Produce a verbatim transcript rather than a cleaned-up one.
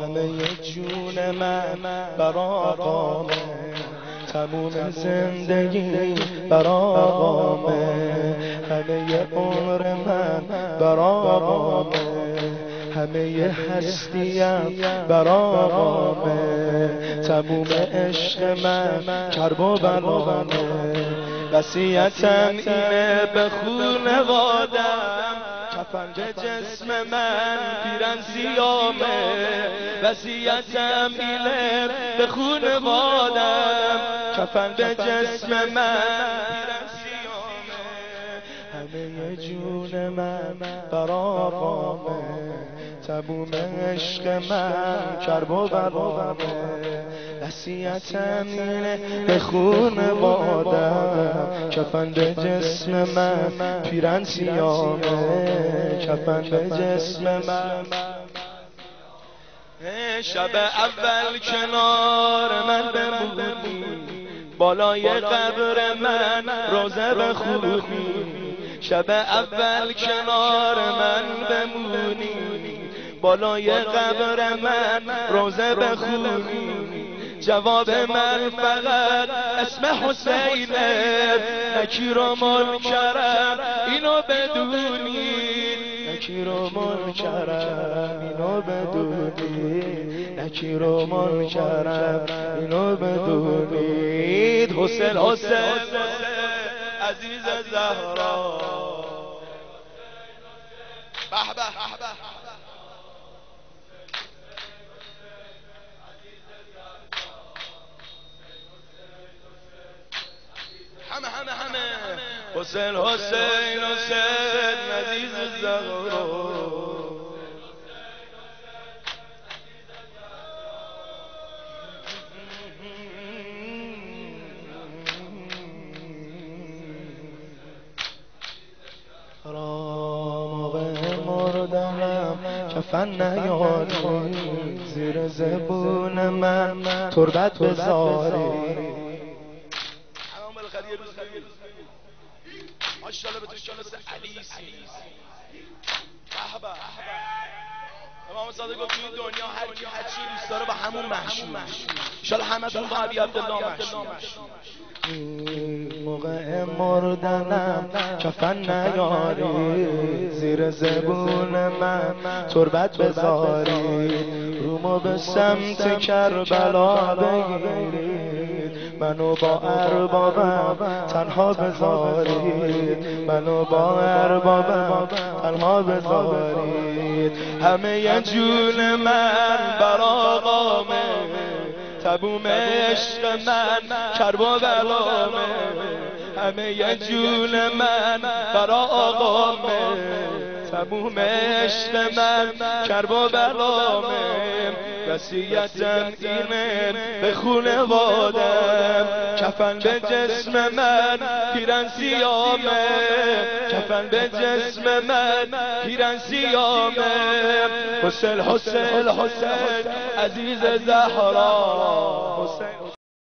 همه جون من برا آقامه، تموم زندگی برا آقامه، همه عمر من برا آقامه، همه هستیم برا آقامه، تموم عشق من کرب و بلامه. وصیتم اینه به خونوادم، کفن به جسم من پیرن سیامه. وصیتم اینه به خونوادم، کفن به جسم من پیرن سیامه. همه جون من برا آقامه، تموم عشق من کرب و بلامه. وصیتم اینه به خونوادم، کفن به جسم من پیرن سیامه، کفن به جسم من. شب اول کنار من بمونی، بالای قبر من روزه بخونی. شب اول کنار من بمونی، بالای قبر من روزه بخونی. جواب من فقط اسم حسینه، نکیر و منکرم اینو بدونید، نکیر و منکرم اینو بدونید، نکیر و منکرم اینو بدونید. حسین حسین عزیز زهرا، به به همه همه همه حسین حسین حسین عزیز زهرا. موقع مردنم کفن نیاری، زیر زبون من تربت بذاری. ماشاءالله بتونی که مثل علیسی. به به امام صادق گفت توی دنیا هر کی هر چی دوست داره با همون محشور. ان شاء الله همتون با ابی عبدالله محشور. موقع مردنم کفن نیاری، زیر زبون من تربت بذاری. رومو به سمت کربلا بگیرید، منو با اربابم تنها بذارید، منو با اربابم تنها بذارید. همه جون من برا آقامه، تموم عشق من کرب و بلامه. همه جون من برا آقامه، تموم عشق من کرب و بلامه. وصیتم اینه به خونوادم، کفن به جسم من پیرن سیامه، کفن به جسم من پیرن سیامه. حسین حسین حسین عزیز زهرا، حسین